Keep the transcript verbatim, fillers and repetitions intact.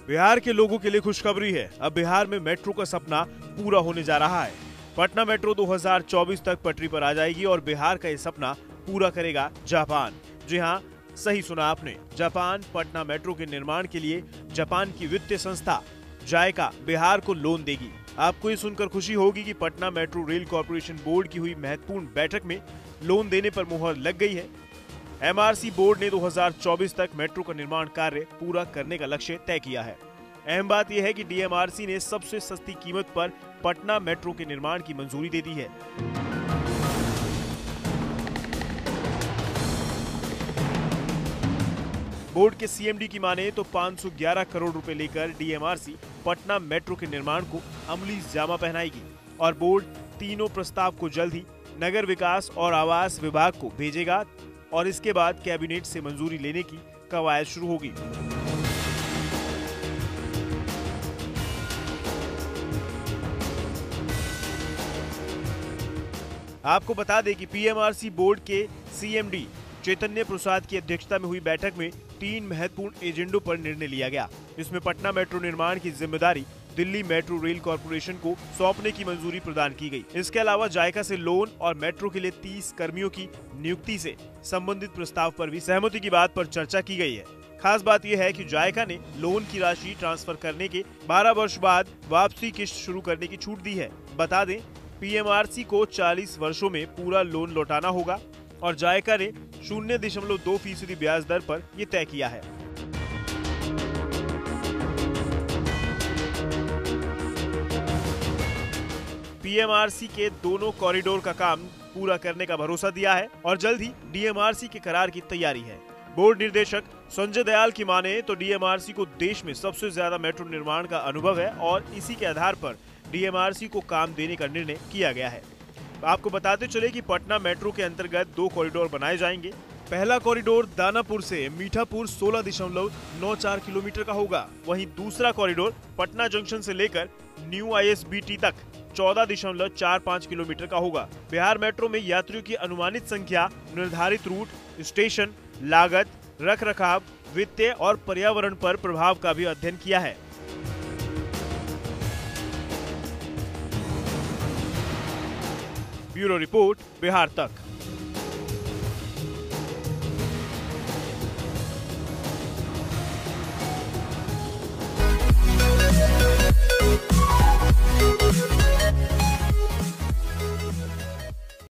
बिहार के लोगों के लिए खुशखबरी है। अब बिहार में मेट्रो का सपना पूरा होने जा रहा है। पटना मेट्रो दो हज़ार चौबीस तक पटरी पर आ जाएगी और बिहार का ये सपना पूरा करेगा जापान। जी हाँ, सही सुना आपने। जापान पटना मेट्रो के निर्माण के लिए जापान की वित्तीय संस्था जायका बिहार को लोन देगी। आपको ये सुनकर खुशी होगी कि Patna metro rail corporation board की हुई महत्वपूर्ण बैठक में लोन देने पर मुहर लग गई है। एमआरसी बोर्ड ने दो हज़ार चौबीस तक मेट्रो का निर्माण कार्य पूरा करने का लक्ष्य तय किया है। अहम बात यह है कि डीएमआरसी ने सबसे सस्ती कीमत पर पटना मेट्रो के निर्माण की मंजूरी दे दी है। बोर्ड के सीएमडी की माने तो पाँच सौ ग्यारह करोड़ रुपए लेकर डीएमआरसी पटना मेट्रो के निर्माण को अमली जामा पहनाएगी और बोर्ड तीनों प्रस्ताव को जल्द ही नगर विकास और आवास विभाग को भेजेगा और इसके बाद कैबिनेट से मंजूरी लेने की कवायद शुरू होगी। आपको बता दें कि पीएमआरसी बोर्ड के सीएमडी चैतन्य प्रसाद की अध्यक्षता में हुई बैठक में तीन महत्वपूर्ण एजेंडों पर निर्णय लिया गया। इसमें पटना मेट्रो निर्माण की जिम्मेदारी दिल्ली मेट्रो रेल कॉर्पोरेशन को सौंपने की मंजूरी प्रदान की गई। इसके अलावा जायका से लोन और मेट्रो के लिए तीस कर्मियों की नियुक्ति से संबंधित प्रस्ताव पर भी सहमति की बात पर चर्चा की गई है। खास बात यह है कि जायका ने लोन की राशि ट्रांसफर करने के बारह वर्ष बाद वापसी किश्त शुरू करने की छूट दी है। बता दें, पीएमआरसी को चालीस वर्षों में पूरा लोन लौटाना होगा और जायका ने शून्य दशमलव दो फीसदी ब्याज दर पर यह तय किया है। पीएमआरसी के दोनों कॉरिडोर का काम पूरा करने का भरोसा दिया है और जल्द ही डीएमआरसी के करार की तैयारी है। बोर्ड निर्देशक संजय दयाल की माने तो डीएमआरसी को देश में सबसे ज्यादा मेट्रो निर्माण का अनुभव है और इसी के आधार पर डीएमआरसी को काम देने का निर्णय किया गया है। आपको बताते चले कि पटना मेट्रो के अंतर्गत दो कॉरिडोर बनाए जाएंगे। पहला कॉरिडोर दानापुर से मीठापुर सोलह दशमलव नौ चार किलोमीटर का होगा। वहीं दूसरा कॉरिडोर पटना जंक्शन से लेकर न्यू आईएसबीटी तक चौदह दशमलव चार पाँच किलोमीटर का होगा। बिहार मेट्रो में यात्रियों की अनुमानित संख्या, निर्धारित रूट, स्टेशन, लागत, रखरखाव, वित्तीय और पर्यावरण पर प्रभाव का भी अध्ययन किया है। ब्यूरो रिपोर्ट, बिहार तक।